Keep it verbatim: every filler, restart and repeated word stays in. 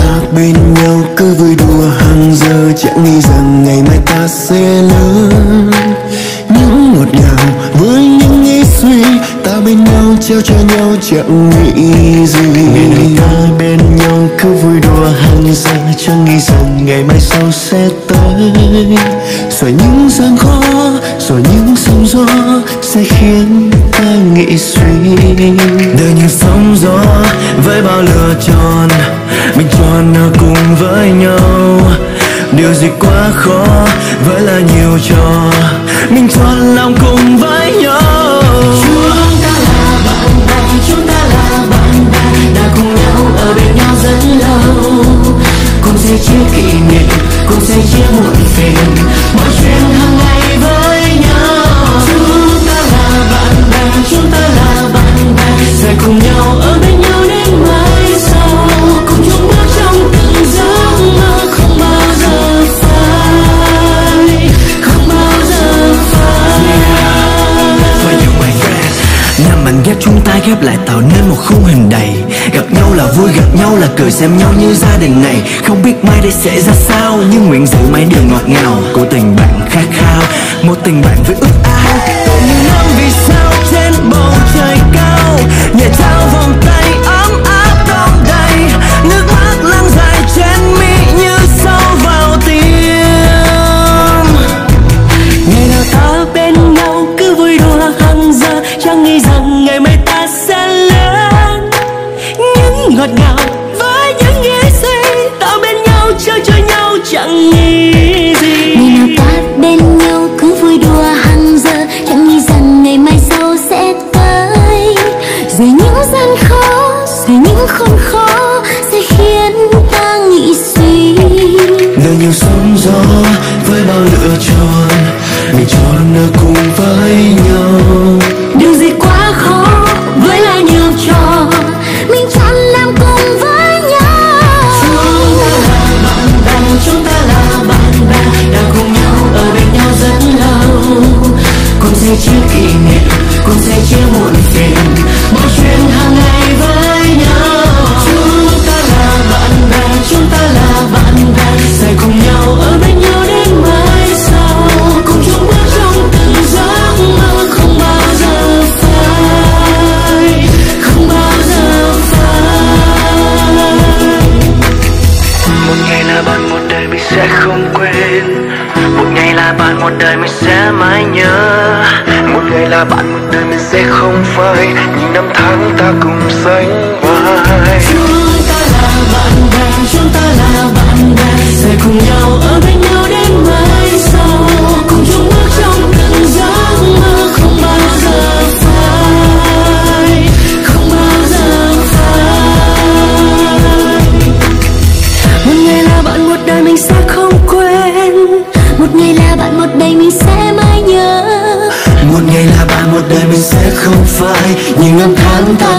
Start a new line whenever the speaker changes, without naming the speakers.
ta bên nhau cứ vui đùa hàng giờ, chẳng nghĩ rằng ngày mai ta sẽ lớn. Những ngọt ngào với những nghĩ suy, ta bên nhau trao cho nhau chẳng nghĩ gì. Ngày nào ta bên nhau cứ vui đùa hàng giờ, chẳng nghĩ rằng ngày mai sau sẽ tới. Rồi những gian khó, rồi những sóng gió sẽ khiến ta nghĩ suy. Đời như sóng gió với bao lựa chọn, mình chọn ở cùng với nhau. Điều gì quá khó với là nhiều trò, mình chọn lòng cùng với nhau.
Chúng ta là bạn bè, chúng ta là bạn bè, đã cùng nhau ở bên nhau rất lâu. Cùng sẽ chia kỷ niệm, cùng sẽ chia muộn phiền, mọi chuyện hàng ngày với nhau. Chúng ta là bạn bè, chúng ta là bạn bè, sẽ cùng nhau ở bên nhau đến mãi sau. Cùng chung bước trong từng giấc mơ, không bao giờ phai, không bao giờ phai.
For you my friend, năm mảnh ghép chúng ta ghép lại tạo nên một khung hình đầy. Gặp nhau là vui, gặp nhau là cười, xem nhau như gia đình này. Không biết mai đây sẽ ra sao, nhưng nguyện giữ mãi điều ngọt ngào của tình bạn khát khao. Một tình bạn với ước ao, từ những năm vì sao trên bầu trời cao. Nhẹ trao vòng tay ấm áp đong đầy, nước mắt lan dài trên mi như sâu vào tim.
Ngày nào ta bên nhau cứ vui đùa hàng giờ, chẳng nghĩ rằng ngày mai ta sẽ lớn. Những ngọt ngào với những nghĩ suy, ta bên nhau trao cho nhau chẳng nghĩ gì.
Ngày nào ta bên nhau cứ vui đùa hàng giờ, chẳng nghĩ rằng ngày mai sau sẽ tới. Rồi những gian khó, rồi những khốn khó sẽ khiến ta nghĩ suy.
Đời nhiều sóng gió với bao lựa chọn, mình chọn ở cùng với nhau.
Điều gì quá khó với là nhiều trò, mình chọn làm cùng với nhau.
Chúng ta là bạn bè, chúng ta là bạn bè, đã cùng nhau ở bên nhau rất lâu. Cùng sẽ chia kỷ niệm, cùng sẽ chia muộn phiền, mọi chuyện hàng ngày với nhau. Chúng ta là bạn bè, chúng ta là bạn bè, sẽ cùng nhau ở bên nhau đến mãi sau. Cùng chung bước trong từng giấc mơ, không bao giờ phai, không bao giờ phai.
Một ngày là bạn, một đời mình sẽ không quên. Một ngày là bạn, một đời mình sẽ mãi nhớ. Một ngày là bạn, một đời mình sẽ không phai, những năm tháng ta cùng sánh vai.
Chúng ta là bạn bè, chúng ta là bạn bè, sẽ cùng nhau ở bên nhau đến mãi sau. Cùng chung bước trong từng giấc mơ, không bao giờ phai, không bao giờ phai. Một ngày là bạn, một đời mình sẽ không quên.
Một ngày là bạn, một đời mình sẽ mãi nhớ.
Một ngày là bạn, một đời mình sẽ không phai, những năm tháng ta